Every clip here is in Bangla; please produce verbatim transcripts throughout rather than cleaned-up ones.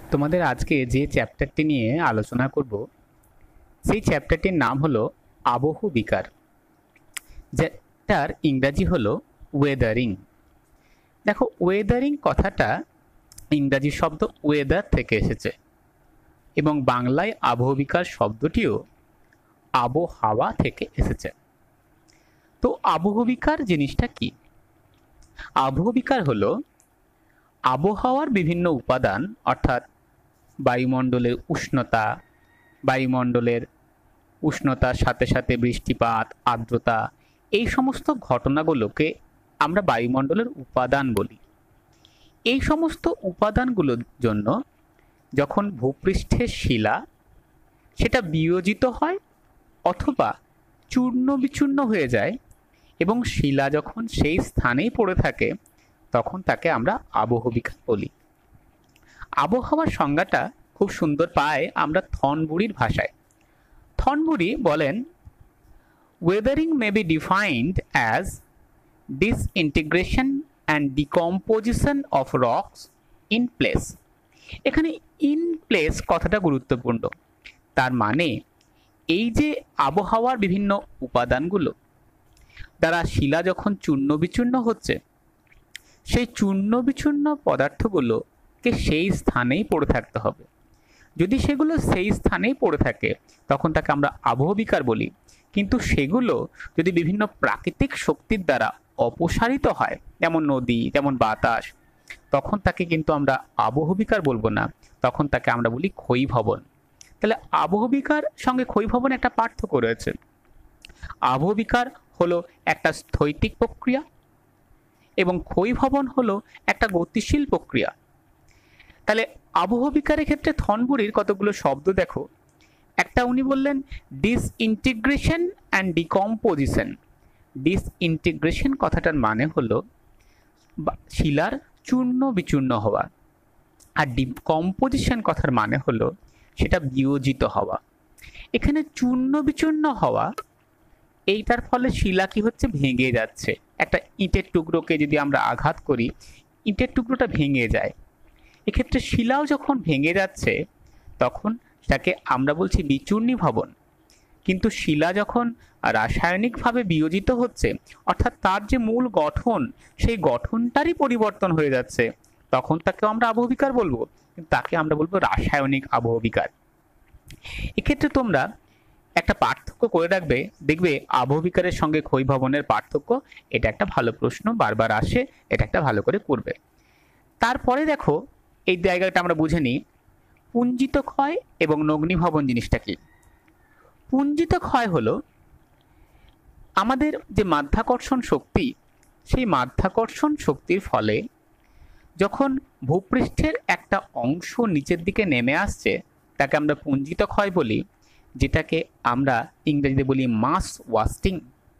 তোমাদের আজকে যে চ্যাপ্টারটি নিয়ে আলোচনা করব সেই চ্যাপ্টারটির নাম হলো আবহবিকার, যেটার ইংরাজি হলো ওয়েদারিং। দেখো, ওয়েদারিং কথাটা ইংরাজি শব্দ ওয়েদার থেকে এসেছে এবং বাংলায় আবহবিকার শব্দটিও আবহাওয়া থেকে এসেছে। তো আবহবিকার জিনিসটা কি? আবহবিকার হলো আবহাওয়ার বিভিন্ন উপাদান, অর্থাৎ বায়ুমণ্ডলের উষ্ণতা, বায়ুমণ্ডলের উষ্ণতার সাথে সাথে বৃষ্টিপাত, আর্দ্রতা, এই সমস্ত ঘটনাগুলোকে আমরা বায়ুমণ্ডলের উপাদান বলি। এই সমস্ত উপাদানগুলোর জন্য যখন ভূপৃষ্ঠের শিলা সেটা বিয়োজিত হয় অথবা চূর্ণ বিচূর্ণ হয়ে যায় এবং শিলা যখন সেই স্থানেই পড়ে থাকে, তখন তাকে আমরা আবহবিকার বলি। আবহাওয়ার সংজ্ঞাটা খুব সুন্দর পাই আমরা থর্নবুরির ভাষায়। থর্নবুরি বলেন, weathering may be defined as disintegration and decomposition of rocks in place। এখানে ইন প্লেস কথাটা গুরুত্বপূর্ণ। তার মানে এই যে আবহাওয়ার বিভিন্ন উপাদানগুলো দ্বারা শিলা যখন চূর্ণ বিচূর্ণ হচ্ছে, সেই চূর্ণ বিচূর্ণ পদার্থগুলোকে সেই স্থানেই পড়ে থাকতে হবে। যদি সেগুলো সেই স্থানেই পড়ে থাকে তখন তাকে আমরা আবহবিকার বলি। কিন্তু সেগুলো যদি বিভিন্ন প্রাকৃতিক শক্তির দ্বারা অপসারিত হয়, যেমন নদী, যেমন বাতাস, তখন তাকে কিন্তু আমরা আবহবিকার বলবো না, তখন তাকে আমরা বলি ক্ষয়ীভবন। তাহলে আবহবিকার সঙ্গে ক্ষয়ীভবন একটা পার্থক্য রয়েছে। আবহবিকার হলো একটা স্থৈতিক প্রক্রিয়া এবং ক্ষয়ীভবন হলো একটা গতিশীল প্রক্রিয়া। তাহলে আবহবিকারের ক্ষেত্রে থর্নবুরির কতগুলো শব্দ দেখো। একটা উনি বললেন ডিসইন্টিগ্রেশন অ্যান্ড ডিকম্পোজিশন। ডিসইন্টিগ্রেশন কথাটার মানে হলো শিলার চূর্ণ বিচূর্ণ হওয়া, আর ডিকম্পোজিশন কথার মানে হলো সেটা বিয়োজিত হওয়া। এখানে চূর্ণ বিচূর্ণ হওয়া, এইটার ফলে শিলা কি হচ্ছে, ভেঙে যাচ্ছে। একটা ইটের টুকরোকে যদি আমরা আঘাত করি, ইটের টুকরোটা ভেঙে যায়। এক্ষেত্রে শিলাও যখন ভেঙে যাচ্ছে তখন তাকে আমরা বলছি বিচূর্ণীভবন। কিন্তু শিলা যখন রাসায়নিকভাবে বিয়োজিত হচ্ছে, অর্থাৎ তার যে মূল গঠন সেই গঠনটারই পরিবর্তন হয়ে যাচ্ছে, তখন তাকে আমরা আবহবিকার বলবো, তাকে আমরা বলবো রাসায়নিক আবহবিকার। এক্ষেত্রে তোমরা একটা পার্থক্য করে রাখবে, দেখবে আবহবিকারের সঙ্গে ক্ষয়ীভবনের পার্থক্য। এটা একটা ভালো প্রশ্ন, বারবার আসে, এটা একটা ভালো করে করবে। তারপরে দেখো, এই জায়গাটা আমরা বুঝে নিই পুঞ্জিত ক্ষয় এবং নগ্নীভবন জিনিসটা কি। পুঞ্জিত ক্ষয় হলো আমাদের যে মাধ্যাকর্ষণ শক্তি, সেই মাধ্যাকর্ষণ শক্তির ফলে যখন ভূপৃষ্ঠের একটা অংশ নিচের দিকে নেমে আসছে, তাকে আমরা পুঞ্জিত ক্ষয় বলি, যেটাকে আমরা ইংরেজিতে বলি মাস ওয়াস্টিং।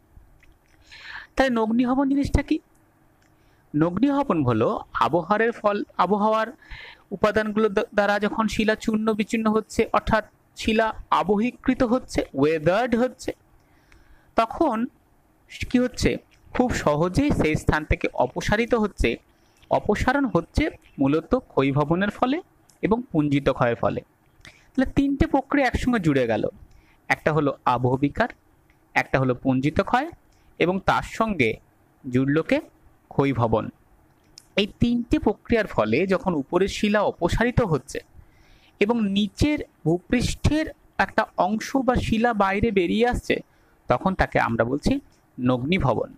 তাহলে নগ্নীভবন জিনিসটা কি? নগ্নীভবন হলো আবহাওয়ার ফল আবহাওয়ার উপাদানগুলো দ্বারা যখন শিলা চূর্ণ বিচূর্ণ হচ্ছে, অর্থাৎ শিলা আবহীকৃত হচ্ছে, ওয়েদার্ড হচ্ছে, তখন কি হচ্ছে, খুব সহজেই সেই স্থান থেকে অপসারিত হচ্ছে। অপসারণ হচ্ছে মূলত ক্ষয়ীভবনের ফলে এবং পুঞ্জিত ক্ষয়ের ফলে। তাহলে তিনটে প্রক্রিয়া একসঙ্গে জুড়ে গেল। একটা হলো আবহবিকার, একটা হলো পুঞ্জিত ক্ষয়, এবং তার সঙ্গে জুড়লোকে ক্ষয়ীভবন। এই তিনটে প্রক্রিয়ার ফলে যখন উপরের শিলা অপসারিত হচ্ছে এবং নিচের ভূপৃষ্ঠের একটা অংশ বা শিলা বাইরে বেরিয়ে আসছে, তখন তাকে আমরা বলছি নগ্নীভবন।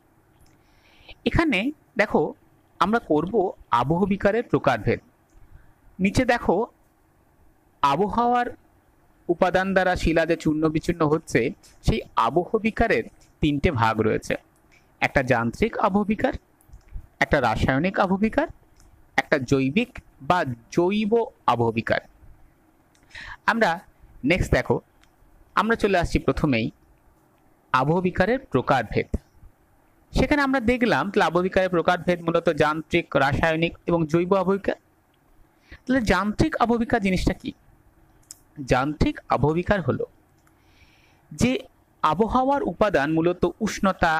এখানে দেখো, আমরা করব আবহবিকারের প্রকারভেদ। নিচে দেখো, আবহাওয়ার উপাদান দ্বারা শিলা যে চূর্ণ বিচূর্ণ হচ্ছে, সেই আবহবিকারের তিনটে ভাগ রয়েছে। একটা যান্ত্রিক আবহবিকার, একটা রাসায়নিক আবহবিকার, একটা জৈবিক বা জৈব আবহবিকার। আমরা নেক্সট দেখো, আমরা চলে আসছি প্রথমেই আবহবিকারের প্রকারভেদ। সেখানে আমরা দেখলাম আবহবিকারের প্রকারভেদ মূলত যান্ত্রিক, রাসায়নিক এবং জৈব আবহবিকার। তাহলে যান্ত্রিক আবহবিকার জিনিসটা কি? যান্ত্রিক আবহবিকার হলো যে আবহাওয়ার উপাদান মূলত উষ্ণতা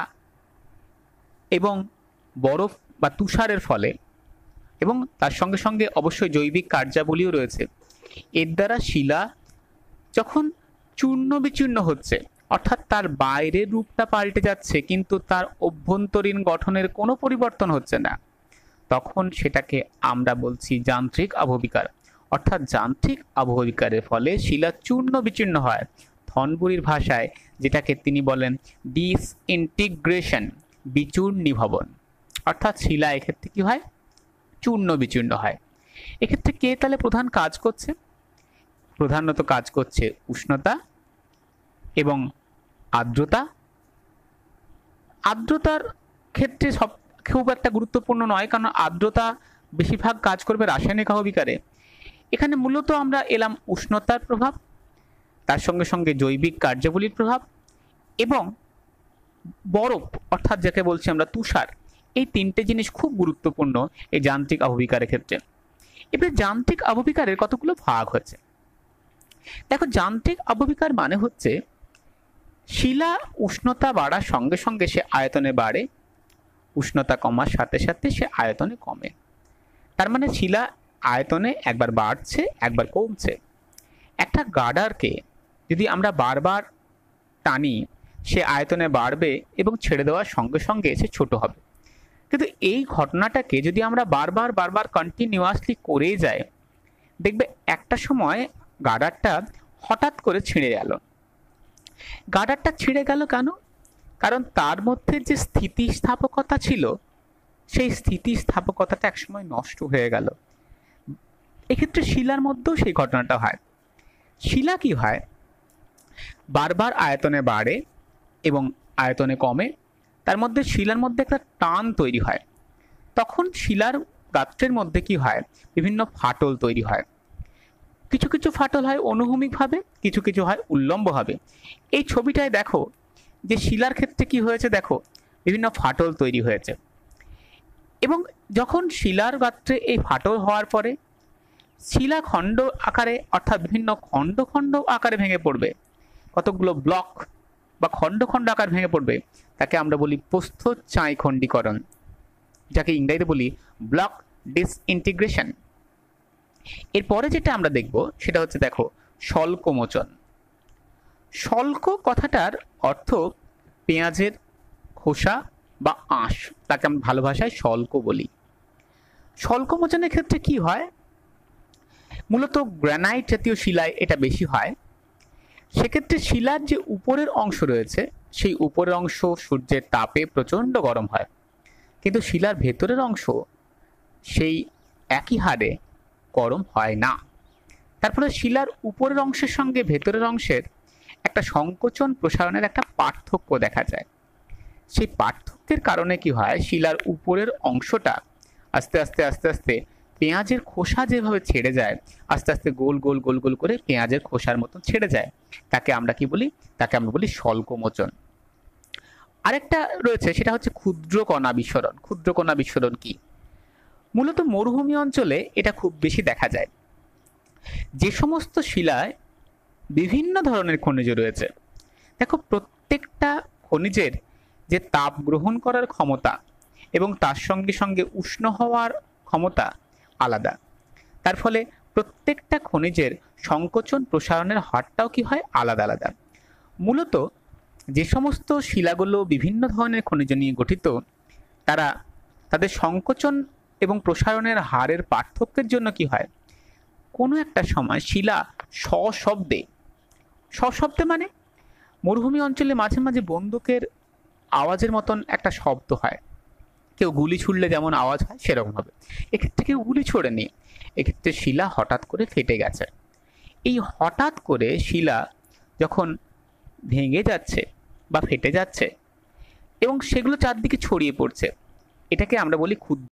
এবং বরফ বা তুষারের ফলে, এবং তার সঙ্গে সঙ্গে অবশ্যই জৈবিক কার্যাবলীও রয়েছে, এর দ্বারা শিলা যখন চূর্ণ বিচূর্ণ হচ্ছে, অর্থাৎ তার বাইরের রূপটা পাল্টে যাচ্ছে কিন্তু তার অভ্যন্তরীণ গঠনের কোনো পরিবর্তন হচ্ছে না, তখন সেটাকে আমরা বলছি যান্ত্রিক আবহবিকার। অর্থাৎ যান্ত্রিক আবহবিকারের ফলে শিলা চূর্ণ বিচূর্ণ হয়। থনবুরির ভাষায় যেটাকে তিনি বলেন ডিসইন্টিগ্রেশন, বিচূর্ণীভবন। অর্থাৎ শিলা এক্ষেত্রে কি হয়? চূর্ণ বিচূর্ণ হয়। এক্ষেত্রে কে তাহলে প্রধান কাজ করছে? প্রধানত কাজ করছে উষ্ণতা এবং আর্দ্রতা। আর্দ্রতার ক্ষেত্রে সব খুব একটা গুরুত্বপূর্ণ নয়, কারণ আর্দ্রতা বেশিরভাগ কাজ করবে রাসায়নিক আবহবিকারে। এখানে মূলত আমরা এলাম উষ্ণতার প্রভাব, তার সঙ্গে সঙ্গে জৈবিক কার্যাবলীর প্রভাব এবং বরফ, অর্থাৎ যাকে বলছি আমরা তুষার। এই তিনটে জিনিস খুব গুরুত্বপূর্ণ এই যান্ত্রিক আবহবিকারের ক্ষেত্রে। এবারে যান্ত্রিক আবহবিকারের কতগুলো ভাগ হয়েছে। দেখো, যান্ত্রিক আবহবিকার মানে হচ্ছে শিলা উষ্ণতা বাড়ার সঙ্গে সঙ্গে সে আয়তনে বাড়ে, উষ্ণতা কমার সাথে সাথে সে আয়তনে কমে। তার মানে শিলা আয়তনে একবার বাড়ছে একবার কমছে। একটা গার্ডারকে যদি আমরা বারবার টানি, সে আয়তনে বাড়বে এবং ছেড়ে দেওয়ার সঙ্গে সঙ্গে সে ছোট হবে। কিন্তু এই ঘটনাটাকে যদি আমরা বারবার বারবার কন্টিনিউয়াসলি করেই যাই, দেখবে একটা সময় গার্ডারটা হঠাৎ করে ছিঁড়ে গেল। গার্ডারটা ছিঁড়ে গেল কেন? কারণ তার মধ্যে যে স্থিতিস্থাপকতা ছিল, সেই স্থিতিস্থাপকতাটা একসময় নষ্ট হয়ে গেল। এক্ষেত্রে শিলার মধ্যেও সেই ঘটনাটা হয়। শিলা কি হয়? বারবার আয়তনে বাড়ে এবং আয়তনে কমে। তার মধ্যে শিলার মধ্যে একটা টান তৈরি হয়। তখন শিলার গাত্রের মধ্যে কি হয়? বিভিন্ন ফাটল তৈরি হয়। কিছু কিছু ফাটল হয় অনুভূমিকভাবে, কিছু কিছু হয় উল্লম্বভাবে। এই ছবিটায় দেখো যে শিলার ক্ষেত্রে কি হয়েছে, দেখো বিভিন্ন ফাটল তৈরি হয়েছে। এবং যখন শিলার গাত্রে এই ফাটল হওয়ার পরে শিলা খণ্ড আকারে, অর্থাৎ বিভিন্ন খণ্ড খণ্ড আকারে ভেঙে পড়বে, কতগুলো ব্লক বা খণ্ড খণ্ড আকার ভেঙে পড়বে, তাকে আমরা বলি প্রস্থচ্ছাই খণ্ডীকরণ, যাকে ইংরেজিতে বলি ব্লক ডিসইন্টিগ্রেশন। এরপরে যেটা আমরা দেখব সেটা হচ্ছে, দেখো, স্বল্পমোচন। স্বল্প কথাটার অর্থ পেঁয়াজের খোসা বা আঁশ, তাকে আমরা ভালো ভাষায় স্বল্প বলি। স্বল্পমোচনের ক্ষেত্রে কি হয়? মূলত গ্রানাইট জাতীয় শিলায় এটা বেশি হয়। সেক্ষেত্রে শিলার যে উপরের অংশ রয়েছে, সেই উপরের অংশ সূর্যের তাপে প্রচণ্ড গরম হয়, কিন্তু শিলার ভেতরের অংশ সেই একই হারে গরম হয় না। তার ফলে শিলার উপরের অংশের সঙ্গে ভেতরের অংশের একটা সংকোচন প্রসারণের একটা পার্থক্য দেখা যায়। সেই পার্থক্যের কারণে কি হয়? শিলার উপরের অংশটা আস্তে আস্তে আস্তে আস্তে পেঁয়াজের খোসা যেভাবে ছেড়ে যায়, আস্তে আস্তে গোল গোল গোল গোল করে পেঁয়াজের খোসার মতন ছেড়ে যায়। তাকে আমরা কি বলি? তাকে আমরা বলি স্বল্পমোচন। আরেকটা রয়েছে, সেটা হচ্ছে ক্ষুদ্র কণা বিস্ফোরণ। ক্ষুদ্র কণা বিস্ফোরণ কি? মূলত মরুভূমি অঞ্চলে এটা খুব বেশি দেখা যায়। যে সমস্ত শিলায় বিভিন্ন ধরনের খনিজ রয়েছে, দেখো প্রত্যেকটা খনিজের যে তাপ গ্রহণ করার ক্ষমতা এবং তার সঙ্গে সঙ্গে উষ্ণ হওয়ার ক্ষমতা আলাদা। তার ফলে প্রত্যেকটা খনিজের সংকোচন প্রসারণের হারটাও কি হয়? আলাদা আলাদা। মূলত যে সমস্ত শিলাগুলো বিভিন্ন ধরনের খনিজ নিয়ে গঠিত, তারা তাদের সংকোচন এবং প্রসারণের হারের পার্থক্যের জন্য কি হয়? কোনো একটা সময় শিলা সশব্দে, সশব্দে মানে মরুভূমি অঞ্চলে মাঝে মাঝে বন্দুকের আওয়াজের মতন একটা শব্দ হয়। কেউ গুলি ছুড়লে যেমন আওয়াজ হয় সেরকম হবে। এক্ষেত্রে কেউ গুলি ছোড়েনি, এক্ষেত্রে শিলা হঠাৎ করে ফেটে গেছে। এই হঠাৎ করে শিলা যখন ভেঙে যাচ্ছে বা ফেটে যাচ্ছে এবং সেগুলো চারদিকে ছড়িয়ে পড়ছে, এটাকে আমরা বলি ক্ষুদ্র